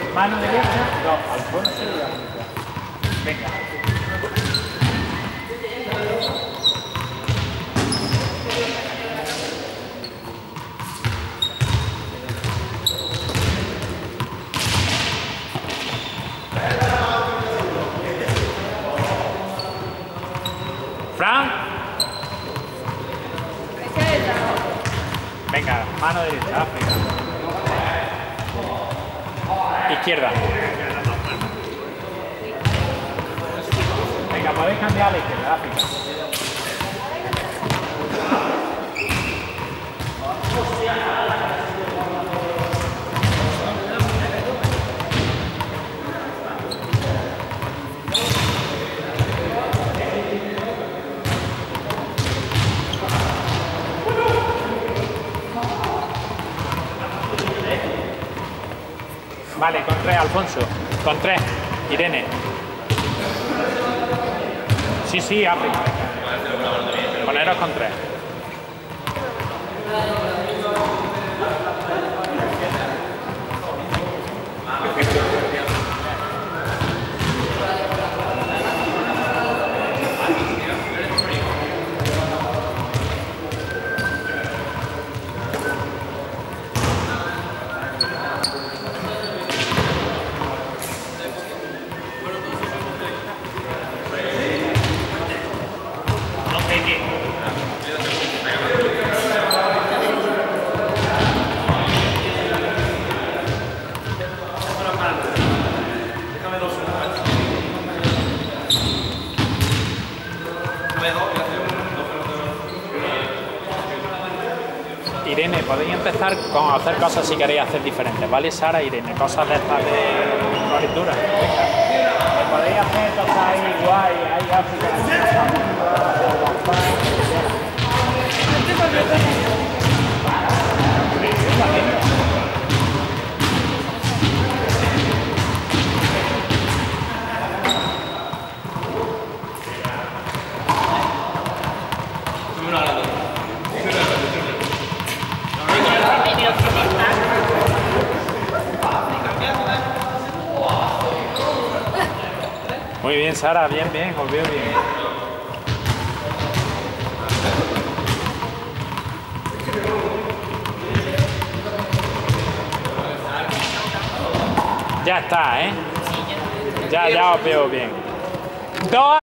Mano derecha, dos, Alfonso y África. Venga. Fran. Venga, mano derecha, África. Izquierda. Venga, podéis cambiar a la izquierda, África. Vale, con 3, Alfonso. Con 3, Irene. Sí, sí, África. Poneros con 3. Irene, podéis empezar con hacer cosas si queréis hacer diferentes, ¿vale? Sara, Irene, cosas de estas de floritura. Venga, podéis hacer cosas ahí guay, ahí África. Muy bien, Sara, bien, bien, os veo bien. Ya está, ¿eh? Ya os veo bien. 2.